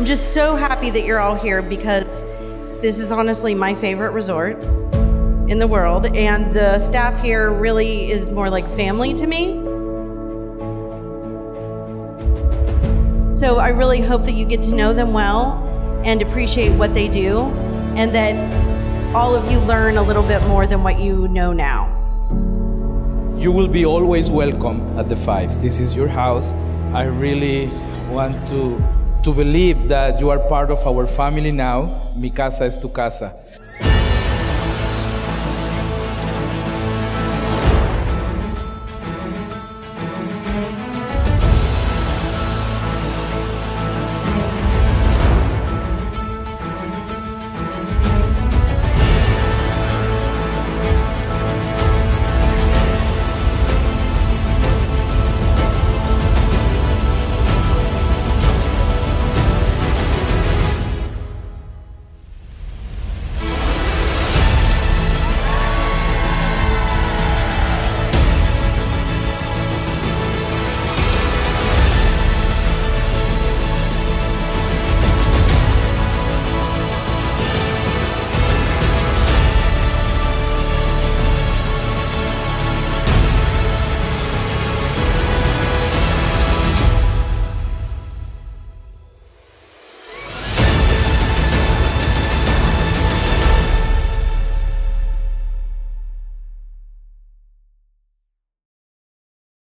just so happy that you're all here because this is honestly my favorite resort in the world, and the staff here really is more like family to me. So I really hope that you get to know them well and appreciate what they do, and that all of you learn a little bit more than what you know now. You will be always welcome at the Fives. This is your house. I really want to believe that you are part of our family now. Mi casa es tu casa.